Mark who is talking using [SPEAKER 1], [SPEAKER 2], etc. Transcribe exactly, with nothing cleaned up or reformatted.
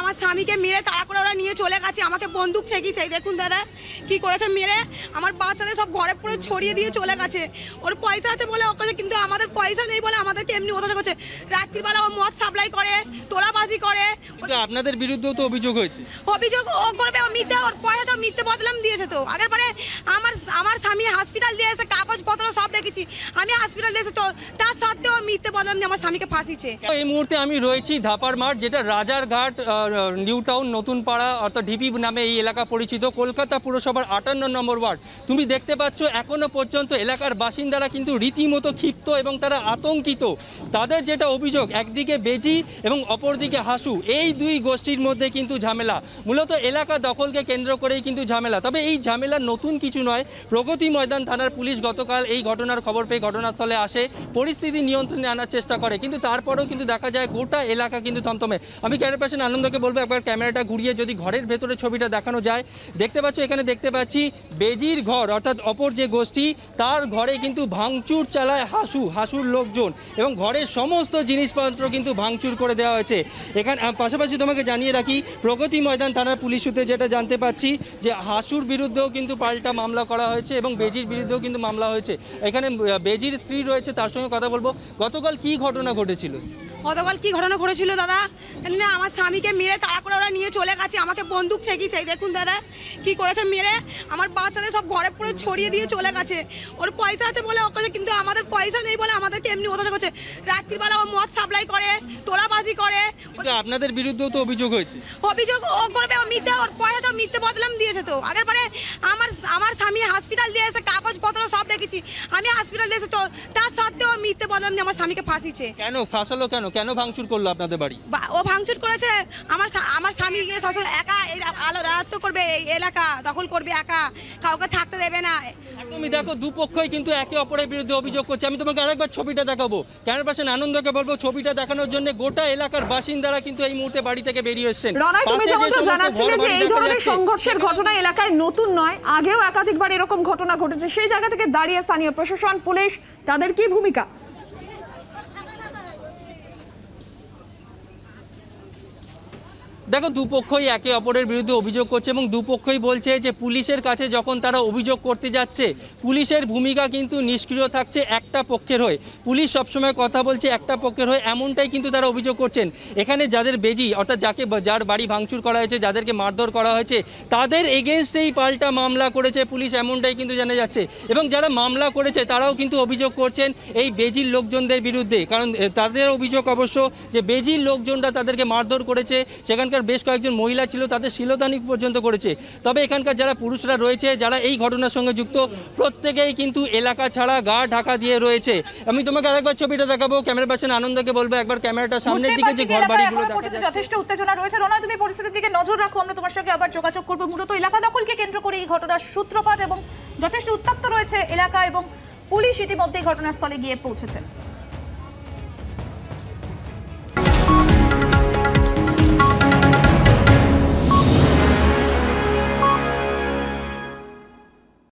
[SPEAKER 1] আমার স্বামীকে মেরে তাড়া করে ওরা নিয়ে চলে গেছে, আমাকে বন্দুক ঠেকিয়েছে। দেখুন দাদা কি করেছে, মেরে আমার বাচ্চাদের সব ঘরে পুরো ছড়িয়ে দিয়ে চলে গেছে। ওর পয়সা আছে বলে ও করে, কিন্তু আমাদের পয়সা নেই বলে আমাদেরকে এমনি অত্যাচার করছে। রাত্রিবেলা ও মদ সাপ্লাই করে, তোলাবাজি করে।
[SPEAKER 2] আপনাদের বিরুদ্ধেও তো অভিযোগ হয়েছে।
[SPEAKER 1] অভিযোগ ও করবে, ও মিথ্যে, ওর পয়সা তো মিথ্যে বদলাম দিয়েছে তো। আগের পরে আমার আমার স্বামী হসপিটাল দিয়ে এসে কাগজপত্র সব দেখেছি, আমি হসপিটাল দিয়ে এসে তো তার সত্ত্বেও মিথ্যে বদলাম দিয়ে আমার স্বামীকে ফাঁসিছে।
[SPEAKER 2] এই মুহূর্তে আমি রয়েছি ধাপার মাঠ, যেটা রাজারঘাট নিউ টাউন নতুন পাড়া অর্থাৎ ঢিপি নামে এই এলাকা পরিচিত, কলকাতা পুরসভার আটান্ন নম্বর ওয়ার্ড। তুমি দেখতে পাচ্ছ এখনো পর্যন্ত এলাকার বাসিন্দারা কিন্তু রীতিমতো ক্ষিপ্ত এবং তারা আতঙ্কিত। তাদের যেটা অভিযোগ, একদিকে বেজি এবং অপরদিকে হাসু, এই দুই গোষ্ঠীর মধ্যে কিন্তু ঝামেলা, মূলত এলাকা দখলকে কেন্দ্র করেই কিন্তু ঝামেলা। তবে এই ঝামেলা নতুন কিছু নয়। প্রগতি ময়দান থানার পুলিশ গতকাল এই ঘটনার খবর পেয়ে ঘটনাস্থলে আসে, পরিস্থিতি নিয়ন্ত্রণে আনার চেষ্টা করে, কিন্তু তারপরেও কিন্তু দেখা যায় গোটা এলাকা কিন্তু থমথমে। আমি ক্যামেরা পার্সন আনন্দকে বলবো একবার ক্যামেরাটা ঘুরিয়ে যদি ঘরের ভেতরে ছবিটা দেখানো যায়। দেখতে পাচ্ছ এখানে দেখতে পাচ্ছি বেজির ঘর অর্থাৎ অপর যে গোষ্ঠী, তার ঘরে কিন্তু ভাঙচুর চালায় হাসু হাসুর লোকজন এবং ঘরের সমস্ত জিনিসপত্র কিন্তু ভাঙচুর করে দেওয়া হয়েছে। এখানে পাশাপাশি তোমাকে জানিয়ে রাখি, প্রগতি ময়দান থানার পুলিশ সূত্রে যেটা জানতে পাচ্ছি যে হাসুর বিরুদ্ধেও কিন্তু পাল্টা মামলা করা হয়েছে এবং বেজির বিরুদ্ধেও কিন্তু মামলা হয়েছে। এখানে বেজির স্ত্রী রয়েছে, তার সঙ্গে কথা বলবো। গতকাল কি ঘটনা ঘটেছিল?
[SPEAKER 1] গতকাল কি ঘটনা ঘটেছিল দাদা, জানি না, আমার স্বামীকে মেরে তাড়া করে ওরা নিয়ে চলে গেছে, আমাকে বন্দুক ঠেকিয়েছে। দেখুন দাদা কি করেছে, মেরে আমার বাচ্চাদের সব ঘরে পুরো ছড়িয়ে দিয়ে চলে গেছে। ওর পয়সা আছে বলে ও করে, কিন্তু আমাদের পয়সা নেই বলে আমাদেরকে এমনি অত্যাচার করছে। রাত্রিবেলা ও মদ সাপ্লাই করে, তোলাবাজি করে।
[SPEAKER 2] আপনাদের বিরুদ্ধেও তো অভিযোগ হয়েছে।
[SPEAKER 1] অভিযোগ ও করবে, ও মিথ্যে, ওর পয়সা তো মিথ্যে বদলাম দিয়েছে তো। আগের পরে আমার আমার স্বামী হসপিটাল দিয়ে এসে কাগজপত্র সব দেখেছি, আমি হসপিটাল দিয়ে এসে তো তার সত্ত্বেও মিথ্যে বদলাম দিয়ে আমার স্বামীকে ফাঁসিছে।
[SPEAKER 2] কেন ফাঁসালো? কেন কেন ভাঙচুর করলো আপনাদের বাড়ি?
[SPEAKER 1] ও ভাঙচুর করেছে, আমার আমার স্বামী সবসময় একা আলো রাত করবে, এই এলাকা দখল করবে, একা কাউকে থাকতে দেবে না।
[SPEAKER 2] তুমি দেখো দুপক্ষই কিন্তু একে অপরের বিরুদ্ধে অভিযোগ করছে। আমি তোমাকে আরেকবার ছবিটা দেখাবো, ক্যামেরা পার্সন আনন্দকে বলবো ছবিটা দেখানোর জন্য। গোটা এলাকার বাসিন্দারা কিন্তু এই মুহূর্তে বাড়ি থেকে বেরিয়ে এসেছেন।
[SPEAKER 3] রনয়, তুমি যেমনটা জানাচ্ছিলে যে এই ধরনের সংঘর্ষের ঘটনা এলাকায় নতুন নয়, আগেও একাধিকবার এরকম ঘটনা ঘটেছে, সেই জায়গা থেকে দাঁড়িয়ে স্থানীয় প্রশাসন, পুলিশ, তাদের কি ভূমিকা?
[SPEAKER 2] দেখো দুপক্ষই একে অপরের বিরুদ্ধে অভিযোগ করছে এবং দুপক্ষই বলছে যে পুলিশের কাছে যখন তারা অভিযোগ করতে যাচ্ছে, পুলিশের ভূমিকা কিন্তু নিষ্ক্রিয় থাকছে একটা পক্ষের হয়ে। পুলিশ সবসময় কথা বলছে একটা পক্ষের হয়ে, এমনটাই কিন্তু তারা অভিযোগ করছেন। এখানে যাদের বেজি অর্থাৎ যাকে যার বাড়ি ভাঙচুর করা হয়েছে, যাদেরকে মারধর করা হয়েছে, তাদের এগেনস্টেই পাল্টা মামলা করেছে পুলিশ, এমনটাই কিন্তু জানা যাচ্ছে। এবং যারা মামলা করেছে তারাও কিন্তু অভিযোগ করছেন এই বেজির লোকজনদের বিরুদ্ধে, কারণ তাদের অভিযোগ অবশ্য যে বেজির লোকজনরা তাদেরকে মারধর করেছে, সেখানকার বেশ কয়েকজন মহিলা ছিল, তাদের শিলদানি পর্যন্ত করেছে। তবে এখানকার যারা পুরুষরা রয়েছে, যারা এই ঘটনার সঙ্গে যুক্ত, প্রত্যেকেই কিন্তু এলাকা ছাড়া গা ঢাকা দিয়ে রয়েছে। আমি তোমাকে আরেকবার ছবিটা দেখাবো, ক্যামেরা পার্সন আনন্দকে বলবো একবার ক্যামেরাটা সামনের দিকে, যে ঘর বাড়িগুলো দেখা যাচ্ছে
[SPEAKER 3] যথেষ্ট উত্তেজনা রয়েছে। রনয়, তুমি পরিস্থিতির দিকে নজর রাখো, আমরা তোমার সঙ্গে আবার যোগাযোগ করবো। মূলত এলাকা দখলকে কেন্দ্র করে এই ঘটনার সূত্রপাত এবং যথেষ্ট উত্তপ্ত রয়েছে এলাকা এবং পুলিশ ইতিমধ্যে ঘটনাস্থলে গিয়ে পৌঁছেছে।